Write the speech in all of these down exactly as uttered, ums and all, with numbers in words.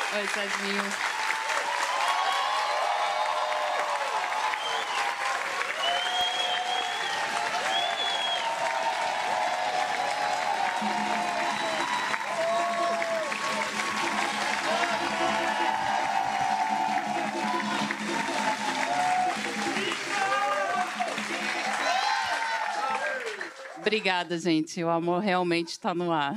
Oi, Serginho. Obrigada, gente. O amor realmente está no ar.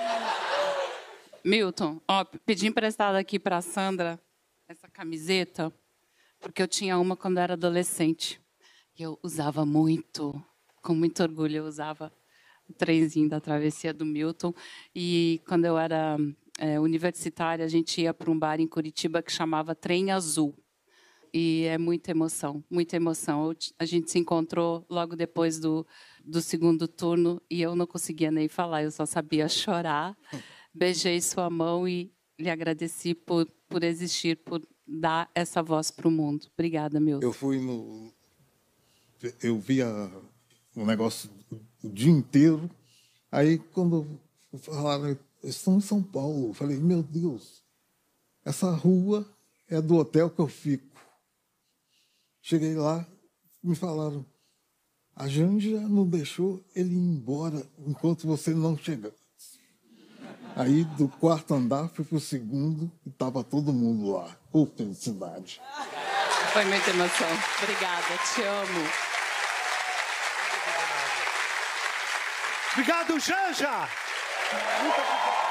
Milton, ó, pedi emprestado aqui para a Sandra essa camiseta, porque eu tinha uma quando eu era adolescente. E eu usava muito, com muito orgulho, eu usava o trenzinho da travessia do Milton. E quando eu era é, universitária, a gente ia para um bar em Curitiba que chamava Trem Azul. E é muita emoção, muita emoção. A gente se encontrou logo depois do, do segundo turno e eu não conseguia nem falar, eu só sabia chorar. Beijei sua mão e lhe agradeci por, por existir, por dar essa voz para o mundo. Obrigada, Milton. Eu fui no... Eu via o negócio o dia inteiro. Aí, quando falaram, estão em São Paulo, eu falei, meu Deus, essa rua é do hotel que eu fico. Cheguei lá, me falaram, a Janja não deixou ele ir embora enquanto você não chegasse. Aí, do quarto andar, fui para o segundo e estava todo mundo lá. Ô, felicidade. Foi muita emoção. Obrigada, te amo. Obrigado, Janja! Muito obrigado.